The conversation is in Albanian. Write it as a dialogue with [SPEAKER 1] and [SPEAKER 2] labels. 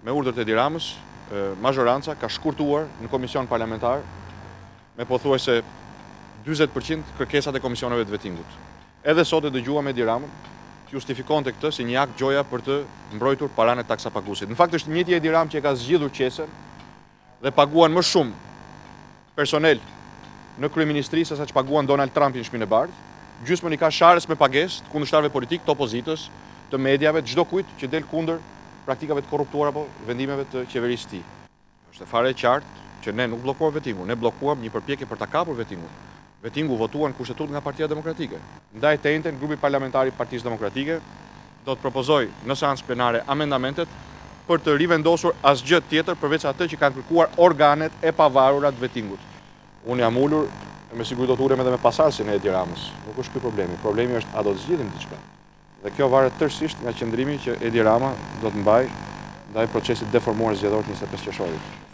[SPEAKER 1] me urdhër të Edi Ramës, mazhoranca ka shkurtuar në komision parlamentar me pothuajse 40% kërkesat e komisioneve të vetingut. Edhe sot e dëgjuam Edi Ramën që justifikonte këtë si një akt gjoja për të mbrojtur paranë e taksapaguesit. Në fakt është njëjti Edi Ramë që e ka zgjidhur qesën dhe paguan më shumë personel në kryeministri se sa që paguan Donald Trumpi në Shtëpinë e Bardhë, gjysmën i ka sharës me pagesë të kundërshtarëve politik, të opozitës, të mediave, të çdo kujt që del kundër praktikave të korruptuara apo vendimeve të qeverisë së tij. Është fare e qartë që ne nuk bllokuam vetingun, ne bllokuam një përpjekje për ta kapur vetingun. Vetingu votuan kushtetut nga Partia Demokratike. Ndaj të njëjtën, grupi parlamentar i Partisë Demokratike do të propozoj në seancë plenare amendamentet për të rivendosur asgjë tjetër përveç atë që kanë kërkuar organet e pavarura të vetingut. Unë jam ulur e me siguri do të ulem edhe me pasardhësin e Edi Ramës. Nuk është ky problemi. Problemi është a do të zgjidhim diçka. Dhe kjo varet tërësisht nga qëndrimi që Edi Rama do të mbajë ndaj procesit deformuar zgjedhor të 25 qershorit.